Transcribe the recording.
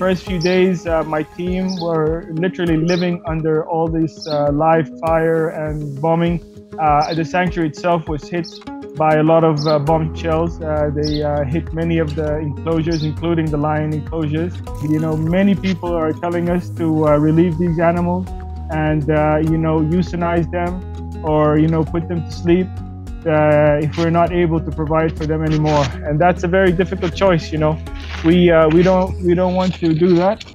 first few days, my team were literally living under all this live fire and bombing. The sanctuary itself was hit by a lot of bomb shells. They hit many of the enclosures, including the lion enclosures. You know, many people are telling us to relieve these animals and, you know, euthanize them or, you know, put them to sleep if we're not able to provide for them anymore. And that's a very difficult choice, you know. We don't want to do that.